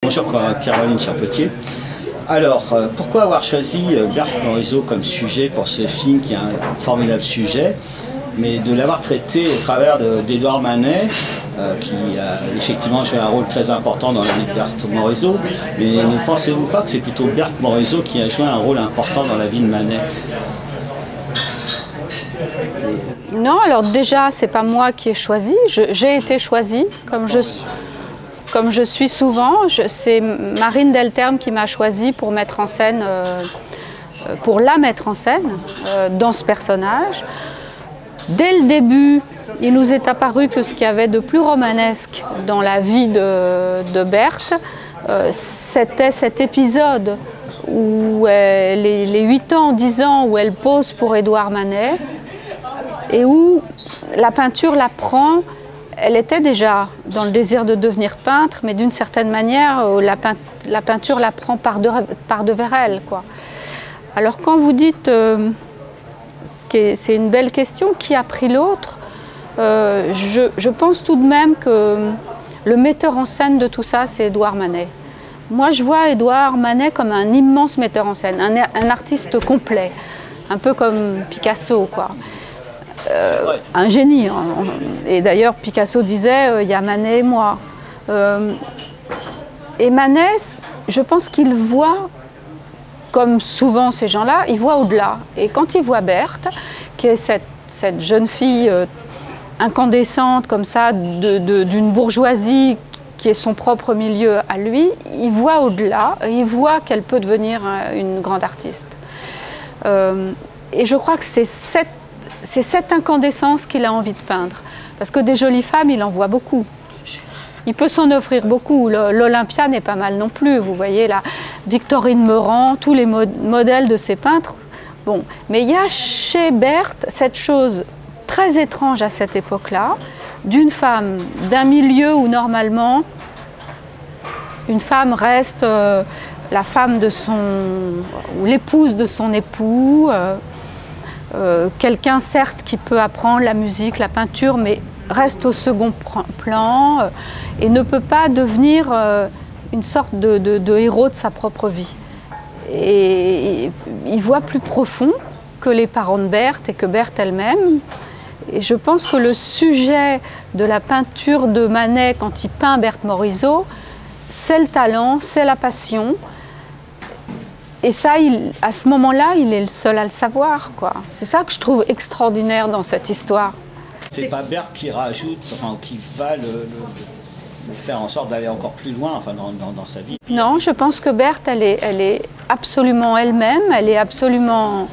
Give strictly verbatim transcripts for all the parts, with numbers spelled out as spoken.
Bonjour Caroline Charpentier. Alors, euh, pourquoi avoir choisi euh, Berthe Morisot comme sujet pour ce film qui est un formidable sujet, mais de l'avoir traité au travers d'Édouard Manet, euh, qui a effectivement joué un rôle très important dans la vie de Berthe Morisot, mais ne pensez-vous pas que c'est plutôt Berthe Morisot qui a joué un rôle important dans la vie de Manet? Non, alors déjà, c'est pas moi qui ai choisi, j'ai été choisie, comme je, comme je suis souvent. C'est Marine Delterme qui m'a choisie pour mettre en scène, euh, pour la mettre en scène euh, dans ce personnage. Dès le début, il nous est apparu que ce qu'il y avait de plus romanesque dans la vie de, de Berthe, euh, c'était cet épisode où elle, les, les huit ans, dix ans où elle pose pour Édouard Manet, et où la peinture la prend. Elle était déjà dans le désir de devenir peintre, mais d'une certaine manière, la, peint, la peinture la prend par, de, par devers elle, quoi. Alors quand vous dites, euh, c'est une belle question, qui a pris l'autre, euh, je, je pense tout de même que le metteur en scène de tout ça, c'est Édouard Manet. Moi, je vois Édouard Manet comme un immense metteur en scène, un, un artiste complet, un peu comme Picasso, quoi. Euh, un génie. Hein. Et d'ailleurs, Picasso disait, euh, il y a Manet et moi. Euh, et Manet, je pense qu'il voit, comme souvent ces gens-là, il voit au-delà. Et quand il voit Berthe, qui est cette, cette jeune fille euh, incandescente, comme ça, de, de, d'une bourgeoisie qui est son propre milieu à lui, il voit au-delà, il voit qu'elle peut devenir une grande artiste. Euh, et je crois que c'est cette C'est cette incandescence qu'il a envie de peindre. Parce que des jolies femmes, il en voit beaucoup. Il peut s'en offrir beaucoup. L'Olympia n'est pas mal non plus. Vous voyez, la Victorine Meurant, tous les modèles de ces peintres. Bon. Mais il y a chez Berthe cette chose très étrange à cette époque-là, d'une femme d'un milieu où normalement, une femme reste euh, la femme de son... ou l'épouse de son époux, euh, Euh, quelqu'un certes qui peut apprendre la musique, la peinture, mais reste au second plan euh, et ne peut pas devenir euh, une sorte de, de, de héros de sa propre vie. Et, et il voit plus profond que les parents de Berthe et que Berthe elle-même. Et je pense que le sujet de la peinture de Manet quand il peint Berthe Morisot, c'est le talent, c'est la passion. Et ça, il, à ce moment-là, il est le seul à le savoir, quoi. C'est ça que je trouve extraordinaire dans cette histoire. C'est pas Berthe qui rajoute, enfin, qui va le, le, le faire en sorte d'aller encore plus loin, enfin, dans, dans, dans sa vie. Non, je pense que Berthe, elle est, elle est absolument elle-même, elle est absolument...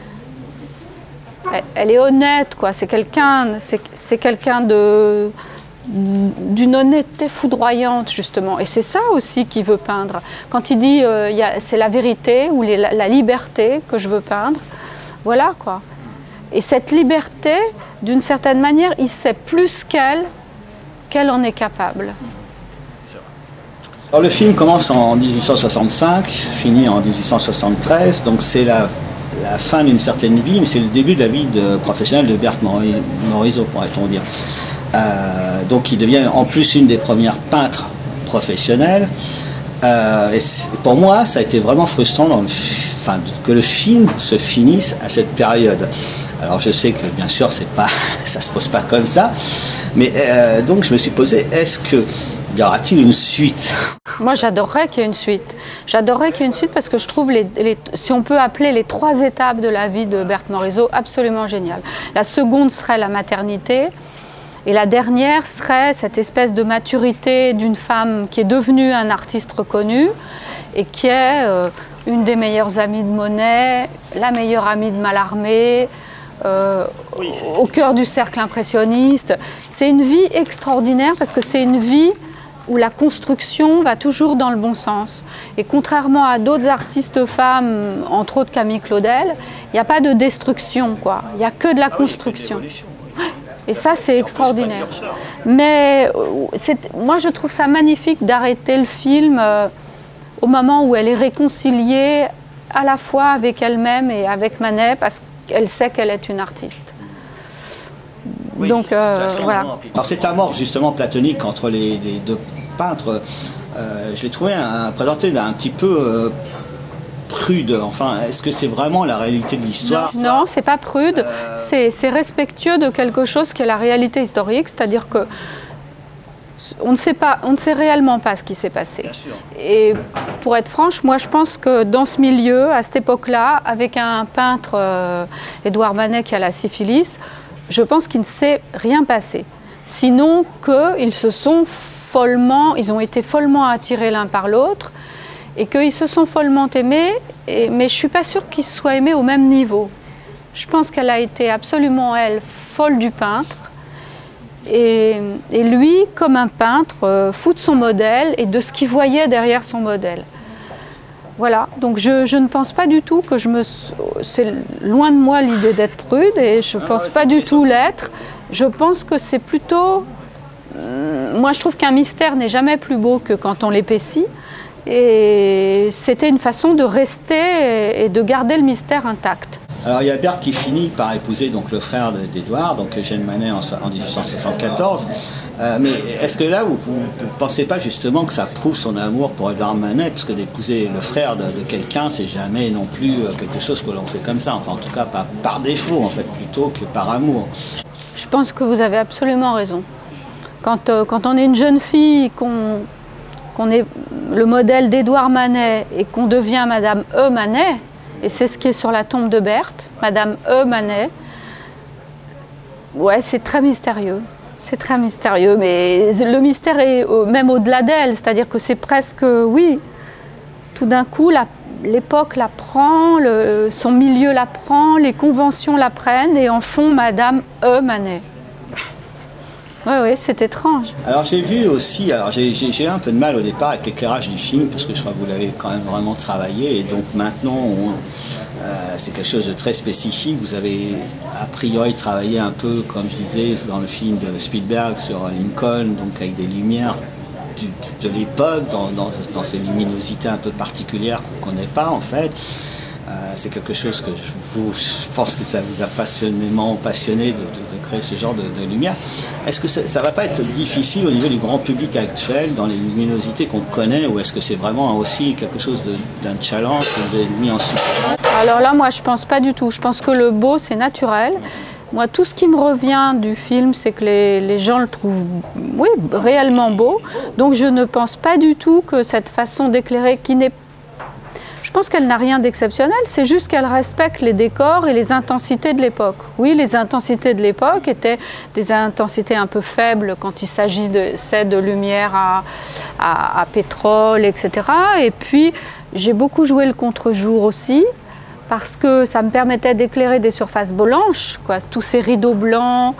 Elle, elle est honnête, quoi. C'est quelqu'un, c'est quelqu'un de... d'une honnêteté foudroyante, justement. Et c'est ça aussi qu'il veut peindre. Quand il dit euh, c'est la vérité ou les, la, la liberté que je veux peindre, voilà, quoi. Et cette liberté, d'une certaine manière, il sait plus qu'elle, qu'elle en est capable. Alors, le film commence en mille huit cent soixante-cinq, finit en mille huit cent soixante-treize, donc c'est la, la fin d'une certaine vie, mais c'est le début de la vie de, professionnelle de Berthe Morisot, pourrait-on dire. Euh, donc il devient en plus une des premières peintres professionnelles. Euh, et pour moi, ça a été vraiment frustrant dans le, enfin, que le film se finisse à cette période. Alors je sais que bien sûr, c'est pas, ça se pose pas comme ça, mais euh, donc je me suis posé, est-ce que y aura-t-il une suite? Moi, j'adorerais qu'il y ait une suite. J'adorerais qu'il y ait une suite parce que je trouve, les, les, si on peut appeler les trois étapes de la vie de Berthe Morisot, absolument géniales. La seconde serait la maternité. Et la dernière serait cette espèce de maturité d'une femme qui est devenue un artiste reconnu et qui est euh, une des meilleures amies de Monet, la meilleure amie de Mallarmé, euh, oui, au cœur du cercle impressionniste. C'est une vie extraordinaire parce que c'est une vie où la construction va toujours dans le bon sens. Et contrairement à d'autres artistes femmes, entre autres Camille Claudel, il n'y a pas de destruction, quoi. Il n'y a que de la ah construction. Oui, et ça, c'est extraordinaire. Mais moi, je trouve ça magnifique d'arrêter le film euh, au moment où elle est réconciliée à la fois avec elle-même et avec Manet, parce qu'elle sait qu'elle est une artiste. Oui, donc, euh, voilà. Alors, cette amorce, justement, platonique entre les, les deux peintres euh, je l'ai trouvé un, présenté d'un petit peu euh, prude. Enfin, est-ce que c'est vraiment la réalité de l'histoire? Non, non c'est pas prude. Euh... C'est respectueux de quelque chose qui est la réalité historique, c'est-à-dire que on ne sait pas, on ne sait réellement pas ce qui s'est passé. Et pour être franche, moi je pense que dans ce milieu, à cette époque-là, avec un peintre, euh, Édouard Manet, qui a la syphilis, je pense qu'il ne s'est rien passé. Sinon qu'ils se sont follement, ils ont été follement attirés l'un par l'autre et qu'ils se sont follement aimés, et, mais je ne suis pas sûre qu'ils se soient aimés au même niveau. Je pense qu'elle a été absolument, elle, folle du peintre. Et, et lui, comme un peintre, euh, fou de son modèle et de ce qu'il voyait derrière son modèle. Voilà, donc je, je ne pense pas du tout que je me... C'est loin de moi l'idée d'être prude et je ne pense pas du tout l'être. Je pense que c'est plutôt... Moi, je trouve qu'un mystère n'est jamais plus beau que quand on l'épaissit. Et c'était une façon de rester et de garder le mystère intact. Alors il y a Berthe qui finit par épouser donc le frère d'Édouard, donc Eugène Manet en, en mille huit cent soixante-quatorze. Euh, mais est-ce que là vous ne pensez pas justement que ça prouve son amour pour Édouard Manet, parce que d'épouser le frère de, de quelqu'un, c'est jamais non plus quelque chose que l'on fait comme ça, enfin en tout cas pas par défaut en fait, plutôt que par amour. Je pense que vous avez absolument raison. Quand, euh, quand on est une jeune fille, qu'on qu'on est le modèle d'Édouard Manet et qu'on devient Madame E. Manet, et c'est ce qui est sur la tombe de Berthe, Madame E. Manet. Ouais, c'est très mystérieux. C'est très mystérieux, mais le mystère est même au-delà d'elle, c'est-à-dire que c'est presque, oui, tout d'un coup, l'époque la prend, le, son milieu la prend, les conventions la prennent et en font Madame E. Manet. Oui, oui, c'est étrange. Alors j'ai vu aussi, alors j'ai eu un peu de mal au départ avec l'éclairage du film, parce que je crois que vous l'avez quand même vraiment travaillé, et donc maintenant euh, c'est quelque chose de très spécifique. Vous avez a priori travaillé un peu, comme je disais, dans le film de Spielberg sur Lincoln, donc avec des lumières du, de l'époque, dans, dans, dans ces luminosités un peu particulières qu'on ne connaît pas en fait. Euh, c'est quelque chose que je, vous, je pense que ça vous a passionnément passionné de, de, de créer ce genre de, de lumière. Est-ce que ça ne va pas être difficile au niveau du grand public actuel, dans les luminosités qu'on connaît, ou est-ce que c'est vraiment aussi quelque chose d'un challenge que vous avez mis en supplément? Alors là, moi, je pense pas du tout. Je pense que le beau, c'est naturel. Moi, tout ce qui me revient du film, c'est que les, les gens le trouvent, oui, réellement beau. Donc, je ne pense pas du tout que cette façon d'éclairer, qui n'est Je pense qu'elle n'a rien d'exceptionnel, c'est juste qu'elle respecte les décors et les intensités de l'époque. Oui, les intensités de l'époque étaient des intensités un peu faibles quand il s'agit de, de lumière à, à, à pétrole, et cetera. Et puis, j'ai beaucoup joué le contre-jour aussi, parce que ça me permettait d'éclairer des surfaces blanches, quoi, tous ces rideaux blancs.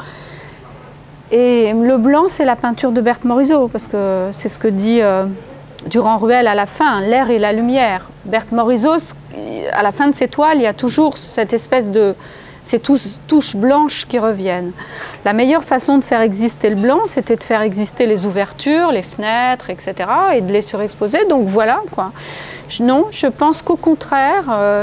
Et le blanc, c'est la peinture de Berthe Morisot, parce que c'est ce que dit euh, Durand-Ruel à la fin, l'air et la lumière. Berthe Morisot, à la fin de ses toiles, il y a toujours cette espèce de... ces touches blanches qui reviennent. La meilleure façon de faire exister le blanc, c'était de faire exister les ouvertures, les fenêtres, et cetera, et de les surexposer. Donc voilà, quoi. Non, je pense qu'au contraire, euh,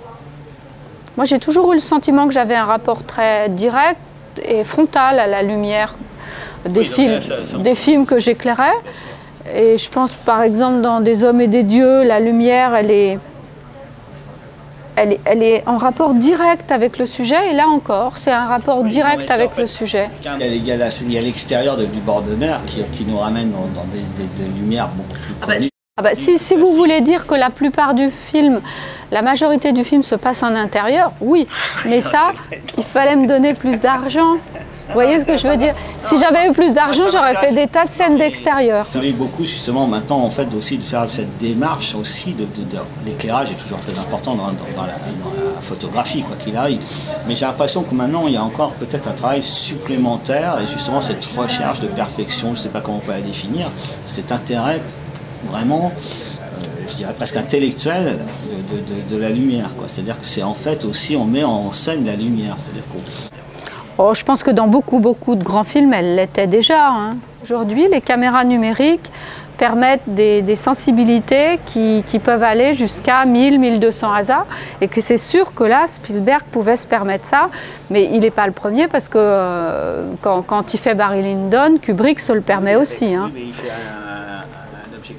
moi j'ai toujours eu le sentiment que j'avais un rapport très direct et frontal à la lumière des, oui, films, là, ça, ça... des films que j'éclairais. Et je pense par exemple dans Des hommes et des dieux, la lumière elle est, elle est, elle est en rapport direct avec le sujet, et là encore c'est un rapport oui, direct non, avec en fait, le sujet. Il y a l'extérieur du bord de mer qui, qui nous ramène dans, dans des, des, des lumières beaucoup plus connues. Ah bah, ah bah, si, si vous voulez dire que la plupart du film, la majorité du film se passe en intérieur, oui, mais ça, il fallait me donner plus d'argent. Vous voyez ce que je veux dire? Si j'avais eu plus d'argent, j'aurais fait des tas de scènes d'extérieur. Vous savez beaucoup justement maintenant en fait aussi de faire cette démarche aussi de, de, de l'éclairage est toujours très important dans, dans, dans, la, dans la photographie quoi qu'il arrive. Mais j'ai l'impression que maintenant il y a encore peut-être un travail supplémentaire et justement cette recherche de perfection, je ne sais pas comment on peut la définir, cet intérêt vraiment, euh, je dirais presque intellectuel de, de, de, de la lumière quoi. C'est-à-dire que c'est en fait aussi on met en scène la lumière, c'est-à-dire qu'on Oh, je pense que dans beaucoup, beaucoup de grands films, elle l'était déjà. Hein. Aujourd'hui, les caméras numériques permettent des, des sensibilités qui, qui peuvent aller jusqu'à mille, mille deux cents A S A. Et que c'est sûr que là, Spielberg pouvait se permettre ça. Mais il n'est pas le premier parce que euh, quand, quand il fait Barry Lyndon, Kubrick se le permet aussi. Hein. Oui, mais il fait un, un objectif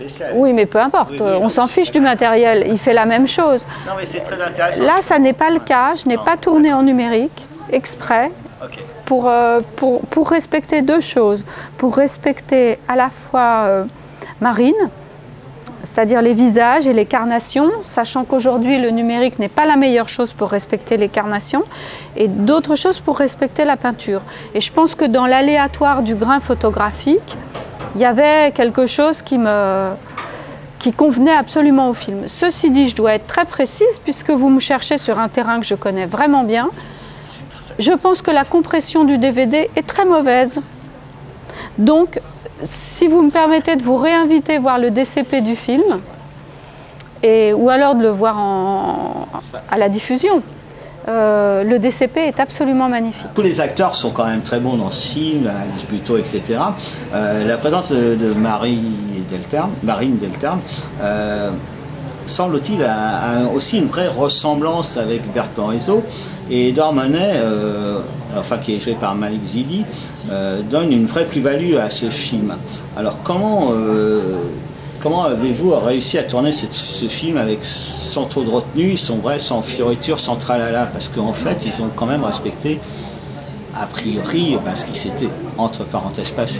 spécial. Oui, mais peu importe, oui, oui, on s'en fiche du matériel, il fait la même chose. Non, mais c'est très intéressant. Là, ça n'est pas le cas, je n'ai pas tourné en numérique, exprès, okay. pour, euh, pour, pour respecter deux choses. Pour respecter à la fois euh, Marine, c'est-à-dire les visages et les carnations, sachant qu'aujourd'hui le numérique n'est pas la meilleure chose pour respecter les carnations, et d'autres choses pour respecter la peinture. Et je pense que dans l'aléatoire du grain photographique, il y avait quelque chose qui me qui convenait absolument au film. Ceci dit, je dois être très précise, puisque vous me cherchez sur un terrain que je connais vraiment bien. Je pense que la compression du D V D est très mauvaise. Donc, si vous me permettez de vous réinviter voir le D C P du film, et, ou alors de le voir en, à la diffusion, euh, le D C P est absolument magnifique. Tous les acteurs sont quand même très bons dans ce film, Alice Buteau, et cetera. Euh, la présence de, de Marie Delterme, Marine Delterme, euh, semble-t-il, a, a aussi une vraie ressemblance avec Berthe Morisot. Et Édouard Manet, euh, enfin qui est joué par Malik Zidi, euh, donne une vraie plus-value à ce film. Alors comment, euh, comment avez-vous réussi à tourner cette, ce film avec sans trop de retenue, sans vrai, sans fioriture, sans tralala? Parce qu'en fait, ils ont quand même respecté, a priori, ben, ce qui s'était entre parenthèses passé.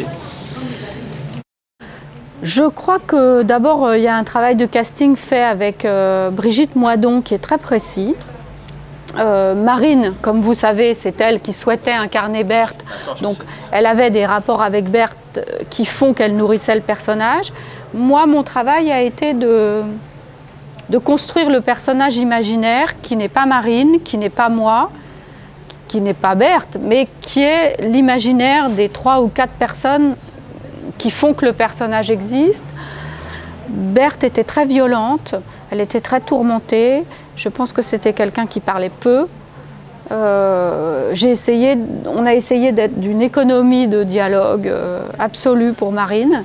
Je crois que d'abord, il y a un travail de casting fait avec euh, Brigitte Moidon qui est très précis. Euh, Marine, comme vous savez, c'est elle qui souhaitait incarner Berthe, donc elle avait des rapports avec Berthe qui font qu'elle nourrissait le personnage. Moi, mon travail a été de, de construire le personnage imaginaire qui n'est pas Marine, qui n'est pas moi, qui n'est pas Berthe, mais qui est l'imaginaire des trois ou quatre personnes qui font que le personnage existe. Berthe était très violente, elle était très tourmentée. Je pense que c'était quelqu'un qui parlait peu. Euh, j'ai essayé, on a essayé d'être d'une économie de dialogue euh, absolue pour Marine.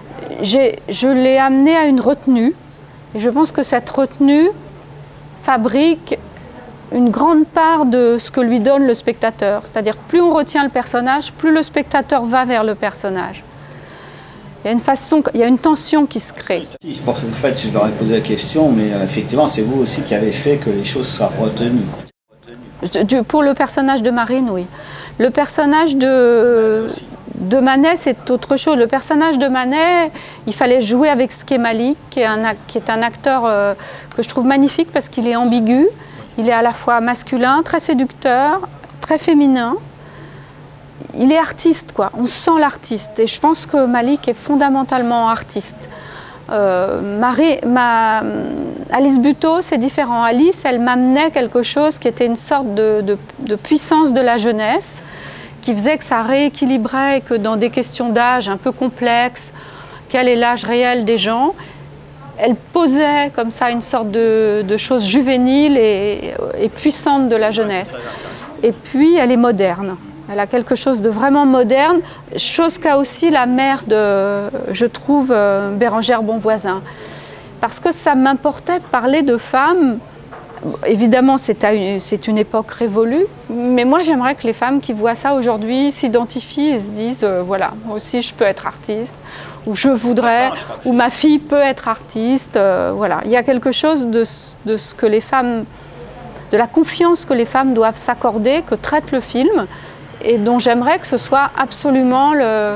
Je l'ai amenée à une retenue. Et je pense que cette retenue fabrique une grande part de ce que lui donne le spectateur. C'est-à-dire plus on retient le personnage, plus le spectateur va vers le personnage. Il y a une façon, il y a une tension qui se crée. Pour ce fait, je leur ai posé la question, mais euh, effectivement, c'est vous aussi qui avez fait que les choses soient retenues. Du, pour le personnage de Marine, oui. Le personnage de, de Manet, c'est autre chose. Le personnage de Manet, il fallait jouer avec Skemali, qui est un, qui est un acteur euh, que je trouve magnifique parce qu'il est ambigu. Il est à la fois masculin, très séducteur, très féminin. Il est artiste, quoi. On sent l'artiste. Et je pense que Malik est fondamentalement artiste. Euh, Marie, ma, Alice Buteau, c'est différent. Alice, elle m'amenait quelque chose qui était une sorte de, de, de puissance de la jeunesse, qui faisait que ça rééquilibrait et que dans des questions d'âge un peu complexes, quel est l'âge réel des gens, elle posait comme ça une sorte de, de chose juvénile et, et puissante de la jeunesse. Et puis, elle est moderne. Elle a quelque chose de vraiment moderne, chose qu'a aussi la mère de, je trouve, Bérangère Bonvoisin. Parce que ça m'importait de parler de femmes. Évidemment, c'est une, une époque révolue, mais moi j'aimerais que les femmes qui voient ça aujourd'hui s'identifient et se disent, euh, voilà, moi aussi je peux être artiste, ou je voudrais, ou ma fille peut être artiste. Euh, voilà, il y a quelque chose de, de ce que les femmes, de la confiance que les femmes doivent s'accorder, que traite le film, et dont j'aimerais que ce soit absolument le,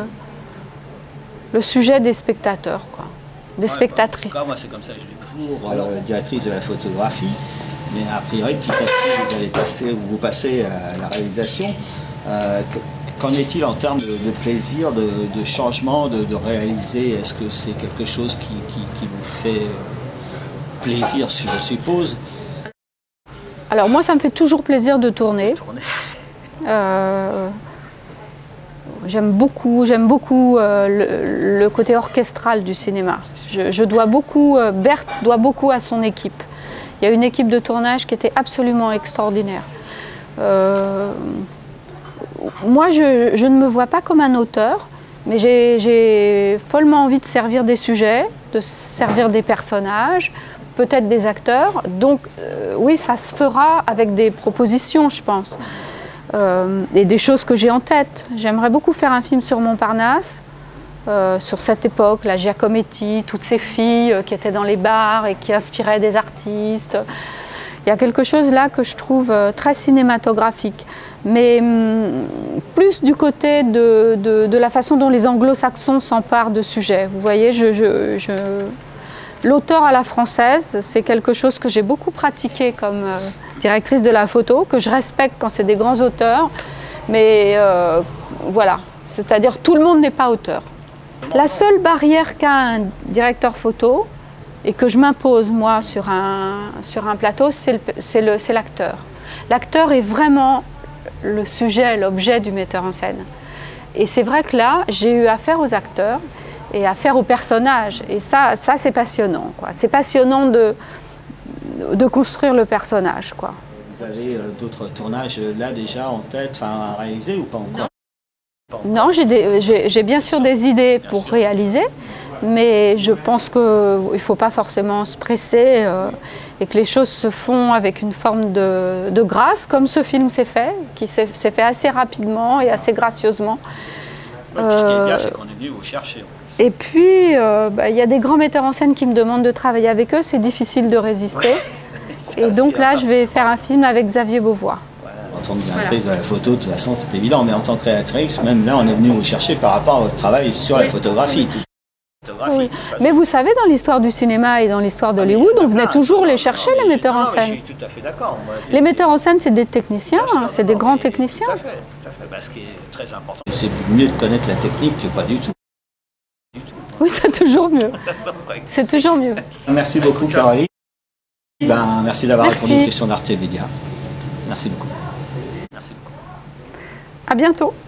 le sujet des spectateurs, quoi, des ouais, spectatrices. En tout cas, moi c'est comme ça que je l'ai toujours, euh, directrice de la photographie, mais a priori petit à petit vous allez passer, ou vous passez à la réalisation. Euh, Qu'en est-il en termes de, de plaisir, de, de changement, de, de réaliser? Est-ce que c'est quelque chose qui, qui, qui vous fait plaisir, je suppose? Alors moi ça me fait toujours plaisir de tourner. tourner. Euh, j'aime beaucoup, j'aime beaucoup euh, le, le côté orchestral du cinéma. Je, je dois beaucoup, euh, Berthe doit beaucoup à son équipe. Il y a une équipe de tournage qui était absolument extraordinaire. Euh, moi, je, je ne me vois pas comme un auteur, mais j'ai follement envie de servir des sujets, de servir des personnages, peut-être des acteurs. Donc, euh, oui, ça se fera avec des propositions, je pense. Euh, et des choses que j'ai en tête. J'aimerais beaucoup faire un film sur Montparnasse. euh, sur cette époque, la Giacometti, toutes ces filles euh, qui étaient dans les bars et qui inspiraient des artistes. Il y a quelque chose là que je trouve euh, très cinématographique, mais hum, plus du côté de, de, de la façon dont les anglo-saxons s'emparent de sujets. Vous voyez, je, je, je... l'auteur à la française, c'est quelque chose que j'ai beaucoup pratiqué comme euh, directrice de la photo, que je respecte quand c'est des grands auteurs, mais euh, voilà, c'est-à-dire tout le monde n'est pas auteur. La seule barrière qu'a un directeur photo, et que je m'impose moi sur un, sur un plateau, c'est l'acteur. L'acteur est vraiment le sujet, l'objet du metteur en scène. Et c'est vrai que là, j'ai eu affaire aux acteurs et affaire aux personnages. Et ça, ça c'est passionnant. C'est passionnant de, de construire le personnage, quoi. Vous avez euh, d'autres tournages là déjà en tête, enfin à réaliser ou pas encore? Non, j'ai bien sûr des idées pour réaliser, mais je pense qu'il ne faut pas forcément se presser euh, et que les choses se font avec une forme de, de grâce, comme ce film s'est fait, qui s'est fait assez rapidement et assez gracieusement. Ouais, euh, ce qui est bien, c'est qu'on est venu vous chercher. Et puis, il euh, bah, y a des grands metteurs en scène qui me demandent de travailler avec eux, c'est difficile de résister. Et donc là, je vais faire un film avec Xavier Beauvois. En tant que directrice voilà. de la photo, de toute façon, c'est évident, mais en tant que créatrice, même là, on est venu vous chercher par rapport à votre travail sur oui. la photographie. Oui. Mais vous savez, dans l'histoire du cinéma et dans l'histoire d'Hollywood, on venait toujours les chercher, les metteurs en scène. Je suis tout à fait d'accord. Les metteurs en scène, c'est des techniciens, hein, c'est des grands techniciens. Tout à fait, tout à fait. Bah, ce qui est très important. C'est mieux de connaître la technique que pas du tout. Oui, c'est toujours mieux. C'est toujours mieux. Merci beaucoup, Caroline. Ben, merci d'avoir répondu aux questions d'Arte Media. Merci beaucoup. Merci beaucoup. À bientôt.